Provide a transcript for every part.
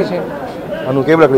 నువ్వు కేబుల్ అక్కడ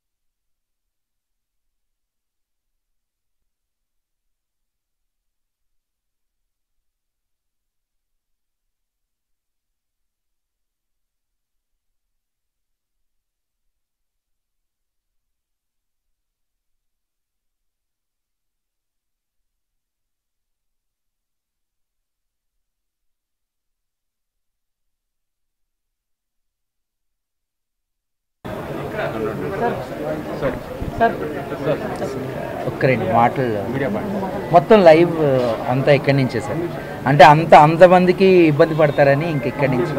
ఒక్క రెండు మాటలు మొత్తం లైవ్ అంతా ఇక్కడి నుంచే సార్. అంటే అంతమందికి ఇబ్బంది పడతారని ఇంక ఇక్కడి నుంచి.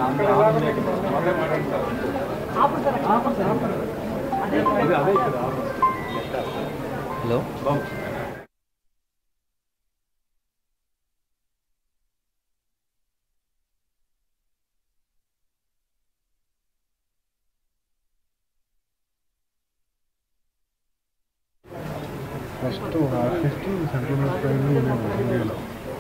హలో ఫస్ట్ ఆర్టిస్ట్ సెంట్రల్ ఇండియాలో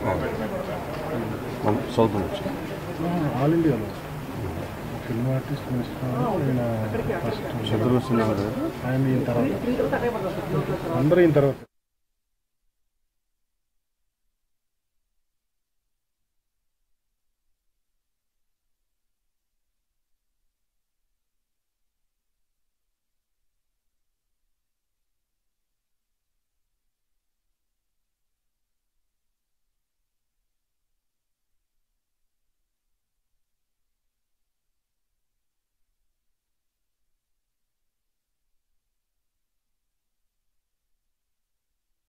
సౌత్ నుంచి ఆల్ ఇండియాలో ఫిల్మ్ ఆర్టిస్ట్ మినిస్టర్ ఆయన ఫస్ట్ శత్రుఘ్న సినిమా ఆయన ఈయన తర్వాత అందరూ ఈయన తర్వాత